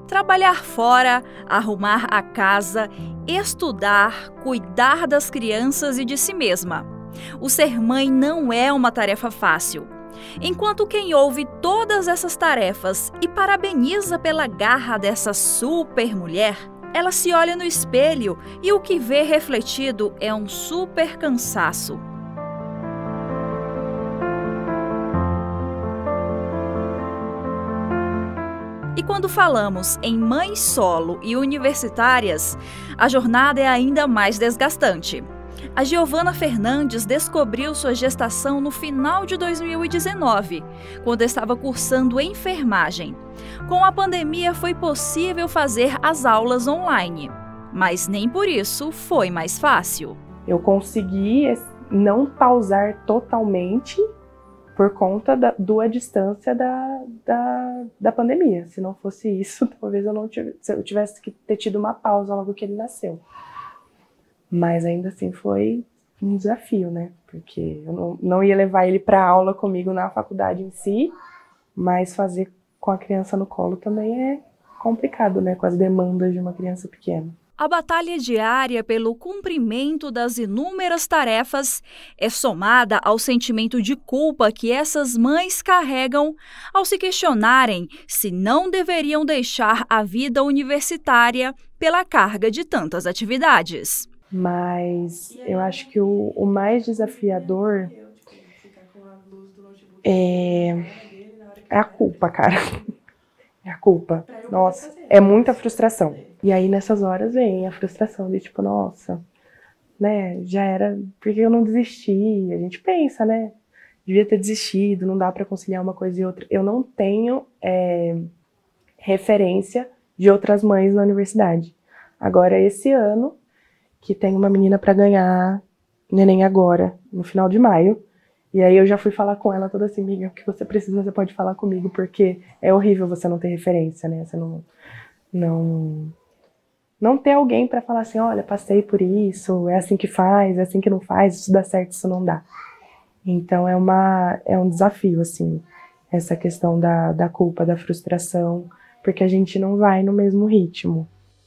Trabalhar fora, arrumar a casa, estudar, cuidar das crianças e de si mesma. O ser mãe não é uma tarefa fácil. Enquanto quem ouve todas essas tarefas e parabeniza pela garra dessa super mulher, ela se olha no espelho e o que vê refletido é um super cansaço. E quando falamos em mães solo e universitárias, a jornada é ainda mais desgastante. A Giovana Fernandes descobriu sua gestação no final de 2019, quando estava cursando enfermagem. Com a pandemia foi possível fazer as aulas online, mas nem por isso foi mais fácil. Eu consegui não pausar totalmente por conta da distância da pandemia. Se não fosse isso, talvez eu tivesse que ter tido uma pausa logo que ele nasceu. Mas ainda assim foi um desafio, né? Porque eu não ia levar ele para aula comigo na faculdade em si, mas fazer com a criança no colo também é complicado, né? Com as demandas de uma criança pequena. A batalha diária pelo cumprimento das inúmeras tarefas é somada ao sentimento de culpa que essas mães carregam ao se questionarem se não deveriam deixar a vida universitária pela carga de tantas atividades. Mas eu acho que o mais desafiador é a culpa, cara. É a culpa. Nossa, é muita frustração. E aí nessas horas vem a frustração de tipo, nossa, né, já era, por que eu não desisti? A gente pensa, né, devia ter desistido, não dá pra conciliar uma coisa e outra. Eu não tenho referência de outras mães na universidade. Agora, esse ano, que tem uma menina para ganhar neném agora, no final de maio. E aí eu já fui falar com ela toda assim, amiga, o que você precisa, você pode falar comigo, porque é horrível você não ter referência, né? Você não ter alguém para falar assim, olha, passei por isso, é assim que faz, é assim que não faz, isso dá certo, isso não dá. Então é um desafio, assim, essa questão da culpa, da frustração, porque a gente não vai no mesmo ritmo.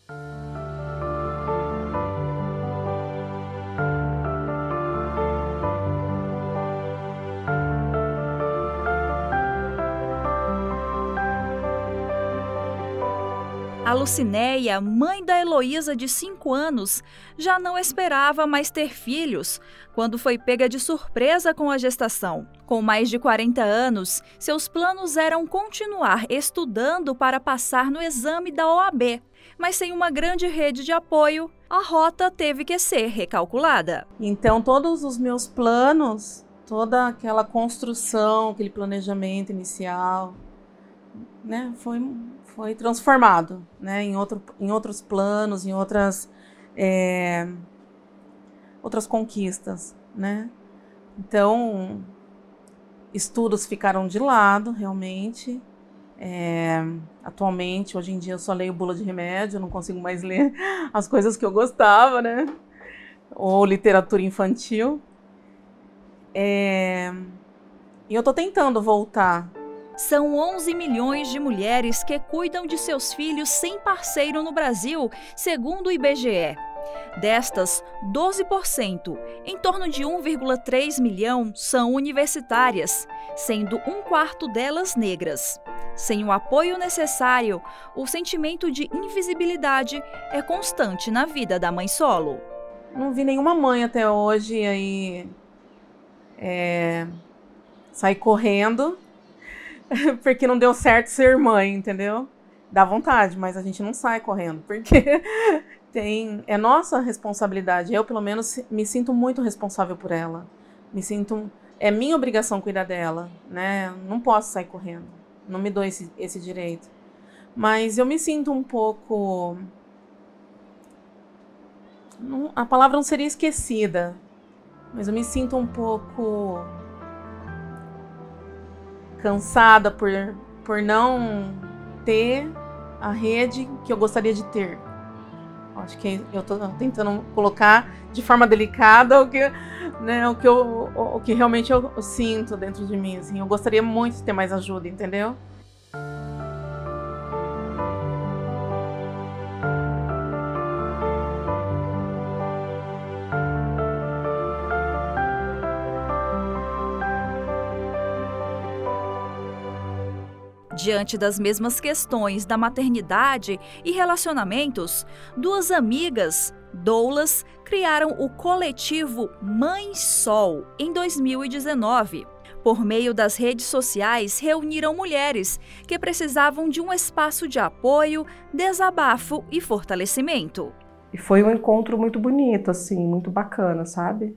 A Lucinéia, mãe da Heloísa de 5 anos, já não esperava mais ter filhos quando foi pega de surpresa com a gestação. Com mais de 40 anos, seus planos eram continuar estudando para passar no exame da OAB. Mas sem uma grande rede de apoio, a rota teve que ser recalculada. Então todos os meus planos, toda aquela construção, aquele planejamento inicial, né, foi transformado, né, em outros planos, em outras conquistas, né. Então, estudos ficaram de lado, realmente. Atualmente, hoje em dia, eu só leio bula de remédio, eu não consigo mais ler as coisas que eu gostava, né, ou literatura infantil. E eu tô tentando voltar. São 11 milhões de mulheres que cuidam de seus filhos sem parceiro no Brasil, segundo o IBGE. Destas, 12%, em torno de 1,3 milhão, são universitárias, sendo 1/4 delas negras. Sem o apoio necessário, o sentimento de invisibilidade é constante na vida da mãe solo. Não vi nenhuma mãe até hoje aí sair correndo porque não deu certo ser mãe, entendeu? Dá vontade, mas a gente não sai correndo, porque é nossa responsabilidade. Eu, pelo menos, me sinto muito responsável por ela. É minha obrigação cuidar dela, né? Não posso sair correndo. Não me dou esse direito. Mas eu me sinto um pouco... A palavra não seria esquecida, mas eu me sinto um pouco cansada por não ter a rede que eu gostaria de ter. Acho que eu estou tentando colocar de forma delicada o que realmente eu sinto dentro de mim. Assim. Eu gostaria muito de ter mais ajuda, entendeu? Diante das mesmas questões da maternidade e relacionamentos, duas amigas, doulas, criaram o coletivo Mãe Sol em 2019. Por meio das redes sociais, reuniram mulheres que precisavam de um espaço de apoio, desabafo e fortalecimento. E foi um encontro muito bonito, assim, muito bacana, sabe?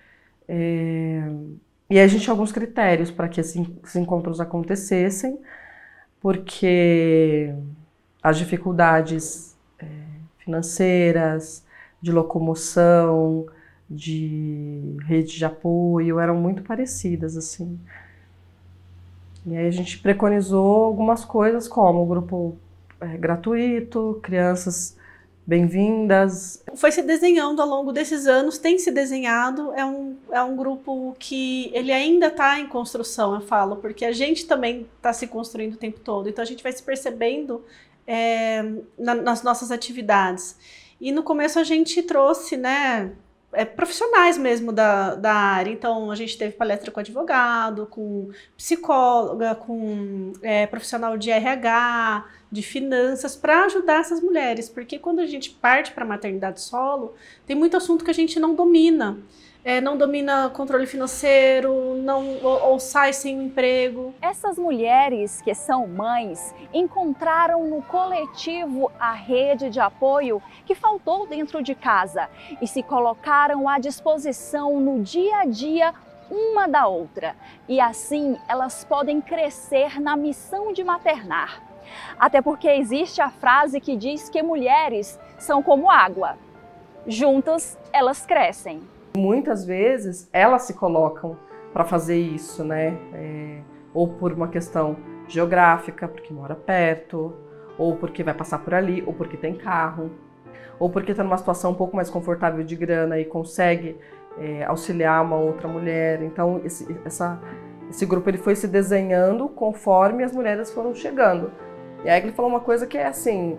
E a gente tinha alguns critérios para que esses encontros acontecessem, porque as dificuldades financeiras, de locomoção, de rede de apoio eram muito parecidas, assim. E aí a gente preconizou algumas coisas, como o grupo gratuito, crianças bem-vindas. Foi se desenhando ao longo desses anos, tem se desenhado, é um grupo que ele ainda está em construção, eu falo, porque a gente também está se construindo o tempo todo, então a gente vai se percebendo nas nossas atividades. E no começo a gente trouxe, né, profissionais mesmo da área, então a gente teve palestra com advogado, com psicóloga, com profissional de RH, de finanças, para ajudar essas mulheres, porque quando a gente parte para a maternidade solo, tem muito assunto que a gente não domina. Não domina controle financeiro, ou sai sem um emprego. Essas mulheres que são mães encontraram no coletivo a rede de apoio que faltou dentro de casa e se colocaram à disposição no dia a dia uma da outra. E assim elas podem crescer na missão de maternar. Até porque existe a frase que diz que mulheres são como água. Juntas elas crescem. Muitas vezes elas se colocam para fazer isso, né? Ou por uma questão geográfica, porque mora perto, ou porque vai passar por ali, ou porque tem carro, ou porque está numa situação um pouco mais confortável de grana e consegue auxiliar uma outra mulher. Então esse grupo ele foi se desenhando conforme as mulheres foram chegando. E aí ele falou uma coisa que é assim,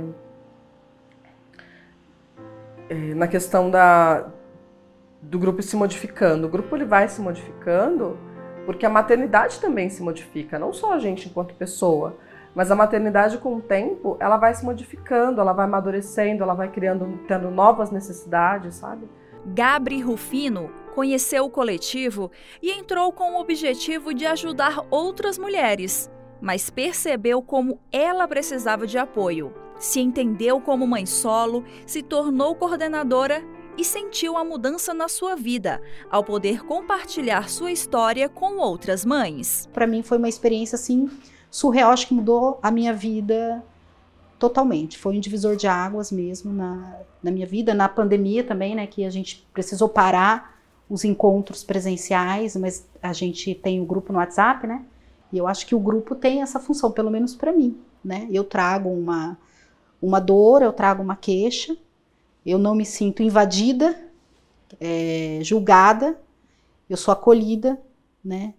na questão do grupo se modificando. O grupo ele vai se modificando porque a maternidade também se modifica, não só a gente enquanto pessoa, mas a maternidade com o tempo, ela vai se modificando, ela vai amadurecendo, ela vai tendo novas necessidades, sabe? Gabri Rufino conheceu o coletivo e entrou com o objetivo de ajudar outras mulheres, mas percebeu como ela precisava de apoio. Se entendeu como mãe solo, se tornou coordenadora e sentiu a mudança na sua vida, ao poder compartilhar sua história com outras mães. Para mim foi uma experiência assim surreal, acho que mudou a minha vida totalmente. Foi um divisor de águas mesmo na minha vida, na pandemia também, né, que a gente precisou parar os encontros presenciais, mas a gente tem o grupo no WhatsApp, né? E eu acho que o grupo tem essa função, pelo menos para mim, né? Eu trago uma dor, eu trago uma queixa, eu não me sinto invadida, julgada, eu sou acolhida, né?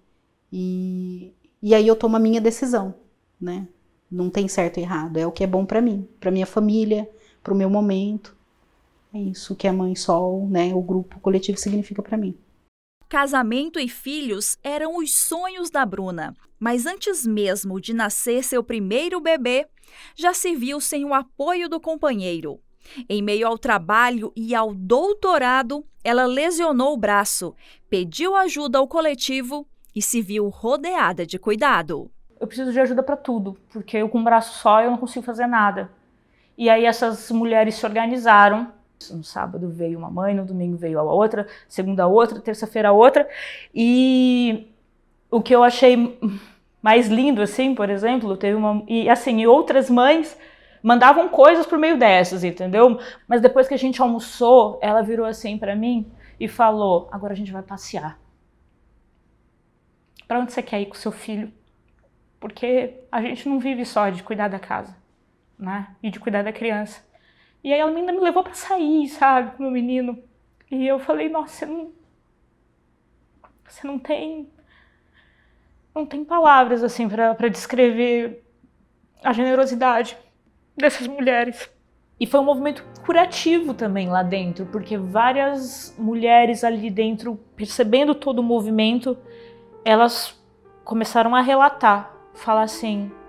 E aí eu tomo a minha decisão, né? Não tem certo e errado, é o que é bom para mim, para minha família, para o meu momento. É isso que a Mãe Sol, né? O grupo coletivo significa para mim. Casamento e filhos eram os sonhos da Bruna, mas antes mesmo de nascer seu primeiro bebê, já se viu sem o apoio do companheiro. Em meio ao trabalho e ao doutorado, ela lesionou o braço, pediu ajuda ao coletivo e se viu rodeada de cuidado. Eu preciso de ajuda para tudo, porque eu com um braço só eu não consigo fazer nada. E aí essas mulheres se organizaram. No sábado veio uma mãe, no domingo veio a outra, segunda a outra, terça-feira a outra. E o que eu achei mais lindo, assim, por exemplo, e outras mães mandavam coisas por meio dessas, entendeu? Mas depois que a gente almoçou, ela virou assim para mim e falou: agora a gente vai passear. Para onde você quer ir com seu filho? Porque a gente não vive só de cuidar da casa, né? E de cuidar da criança. E aí ela ainda me levou para sair, sabe, com o meu menino. E eu falei: nossa, você não tem palavras assim para descrever a generosidade dessas mulheres. E foi um movimento curativo também lá dentro, porque várias mulheres ali dentro, percebendo todo o movimento, elas começaram a relatar, falar assim: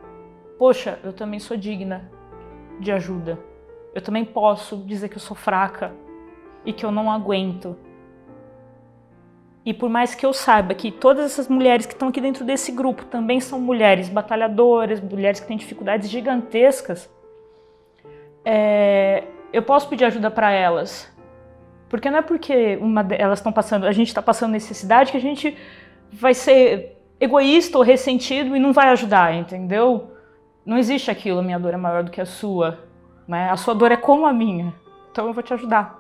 poxa, eu também sou digna de ajuda. Eu também posso dizer que eu sou fraca e que eu não aguento. E por mais que eu saiba que todas essas mulheres que estão aqui dentro desse grupo também são mulheres batalhadoras, mulheres que têm dificuldades gigantescas, eu posso pedir ajuda para elas. Porque não é porque elas estão passando, a gente está passando necessidade que a gente vai ser egoísta ou ressentido e não vai ajudar, entendeu? Não existe aquilo, a minha dor é maior do que a sua, né? A sua dor é como a minha, então eu vou te ajudar.